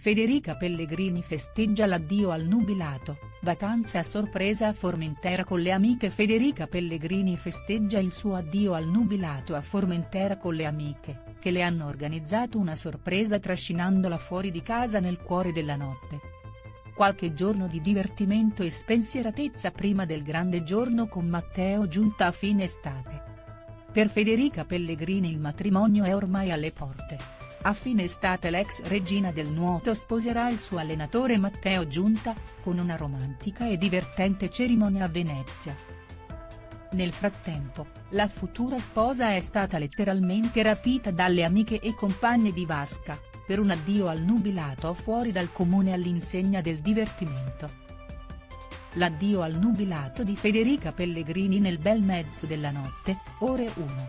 Federica Pellegrini festeggia l'addio al nubilato, vacanze a sorpresa a Formentera con le amiche. Federica Pellegrini festeggia il suo addio al nubilato a Formentera con le amiche, che le hanno organizzato una sorpresa trascinandola fuori di casa nel cuore della notte. Qualche giorno di divertimento e spensieratezza prima del grande giorno con Matteo Giunta a fine estate. Per Federica Pellegrini il matrimonio è ormai alle porte. A fine estate l'ex regina del nuoto sposerà il suo allenatore Matteo Giunta, con una romantica e divertente cerimonia a Venezia. Nel frattempo, la futura sposa è stata letteralmente rapita dalle amiche e compagne di vasca, per un addio al nubilato fuori dal comune all'insegna del divertimento. L'addio al nubilato di Federica Pellegrini nel bel mezzo della notte, ore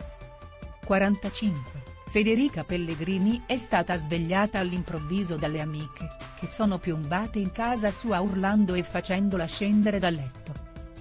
1:45. Federica Pellegrini è stata svegliata all'improvviso dalle amiche, che sono piombate in casa sua urlando e facendola scendere dal letto.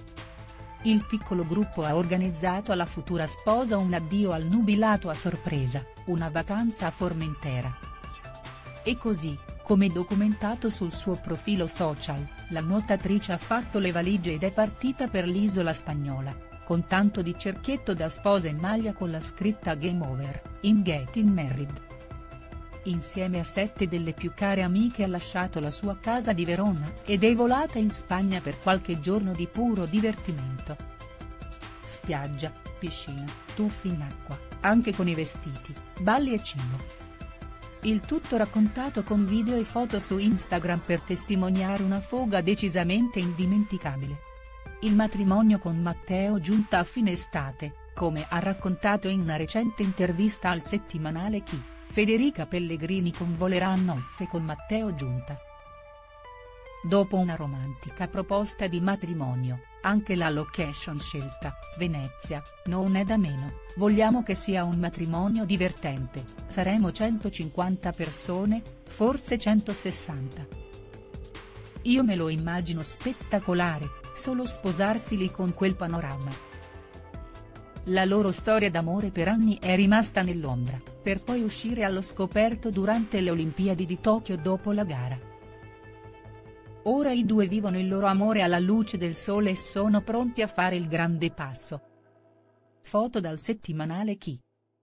Il piccolo gruppo ha organizzato alla futura sposa un addio al nubilato a sorpresa, una vacanza a Formentera. E così, come documentato sul suo profilo social, la nuotatrice ha fatto le valigie ed è partita per l'isola spagnola, con tanto di cerchietto da sposa in maglia con la scritta Game Over, I'm Getting Married. Insieme a 7 delle più care amiche ha lasciato la sua casa di Verona ed è volata in Spagna per qualche giorno di puro divertimento. Spiaggia, piscina, tuffi in acqua, anche con i vestiti, balli e cibo. Il tutto raccontato con video e foto su Instagram per testimoniare una foga decisamente indimenticabile. Il matrimonio con Matteo Giunta a fine estate, come ha raccontato in una recente intervista al settimanale Chi, Federica Pellegrini convolerà a nozze con Matteo Giunta. Dopo una romantica proposta di matrimonio, anche la location scelta, Venezia, non è da meno, vogliamo che sia un matrimonio divertente, saremo 150 persone, forse 160. Io me lo immagino spettacolare. Solo sposarsi lì con quel panorama. La loro storia d'amore per anni è rimasta nell'ombra, per poi uscire allo scoperto durante le Olimpiadi di Tokyo dopo la gara. Ora i due vivono il loro amore alla luce del sole e sono pronti a fare il grande passo. Foto dal settimanale Chi.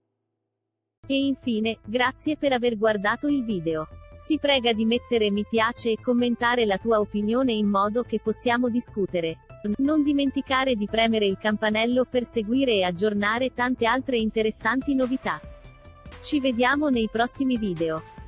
E infine, grazie per aver guardato il video. Si prega di mettere mi piace e commentare la tua opinione in modo che possiamo discutere. Non dimenticare di premere il campanello per seguire e aggiornare tante altre interessanti novità. Ci vediamo nei prossimi video.